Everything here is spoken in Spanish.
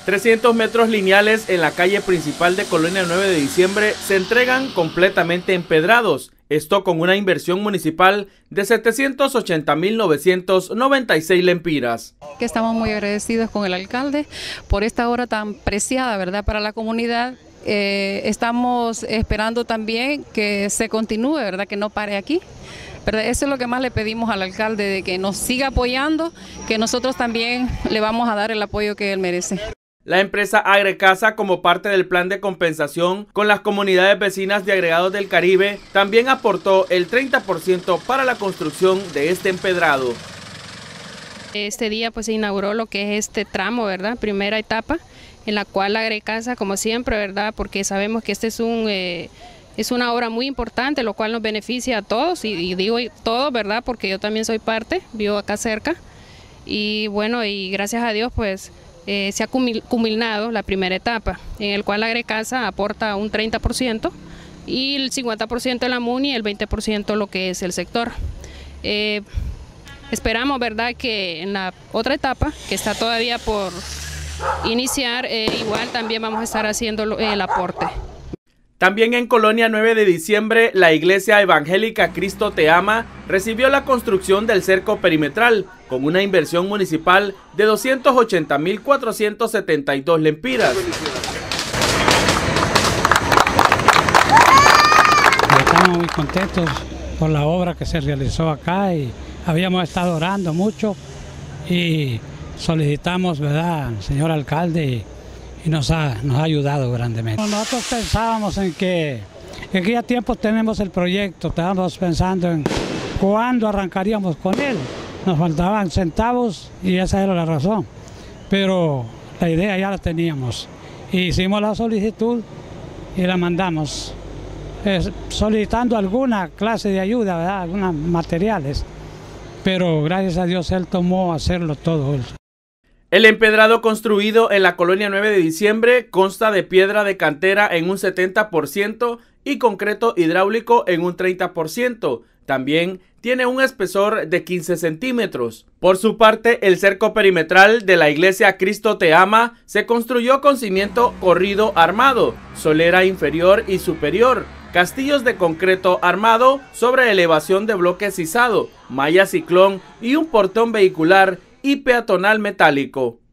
300 metros lineales en la calle principal de Colonia 9 de Diciembre se entregan completamente empedrados. Esto con una inversión municipal de 780.996 lempiras. Que estamos muy agradecidos con el alcalde por esta obra tan preciada, ¿verdad?, para la comunidad. Estamos esperando también que se continúe, ¿verdad?, que no pare aquí. ¿Verdad? Eso es lo que más le pedimos al alcalde, de que nos siga apoyando, que nosotros también le vamos a dar el apoyo que él merece. La empresa Agrecasa, como parte del plan de compensación con las comunidades vecinas de Agregados del Caribe, también aportó el 30% para la construcción de este empedrado. Este día pues se inauguró lo que es este tramo, ¿verdad?, primera etapa, en la cual Agrecasa, como siempre, ¿verdad?, porque sabemos que este es una obra muy importante, lo cual nos beneficia a todos, y digo todos, ¿verdad?, porque yo también soy parte, vivo acá cerca, y bueno, y gracias a Dios pues se ha culminado la primera etapa, en el cual Agrecasa aporta un 30% y el 50% la MUNI y el 20% lo que es el sector. Esperamos, ¿verdad?, que en la otra etapa, que está todavía por iniciar, igual también vamos a estar haciendo el aporte. También en Colonia 9 de Diciembre, la Iglesia Evangélica Cristo Te Ama recibió la construcción del cerco perimetral con una inversión municipal de 280.472 lempiras. Estamos muy contentos por la obra que se realizó acá y habíamos estado orando mucho y solicitamos, ¿verdad?, señor alcalde, y nos ha ayudado grandemente. Nosotros pensábamos en que ya tiempo tenemos el proyecto, estábamos pensando en cuándo arrancaríamos con él. Nos faltaban centavos y esa era la razón, pero la idea ya la teníamos. Hicimos la solicitud y la mandamos, solicitando alguna clase de ayuda, ¿verdad?, algunos materiales, pero gracias a Dios él tomó hacerlo todo. El empedrado construido en la Colonia 9 de Diciembre consta de piedra de cantera en un 70% y concreto hidráulico en un 30%. También tiene un espesor de 15 centímetros. Por su parte, el cerco perimetral de la Iglesia Cristo Te Ama se construyó con cimiento corrido armado, solera inferior y superior, castillos de concreto armado sobre elevación de bloque sisado, malla ciclón y un portón vehicular y peatonal metálico.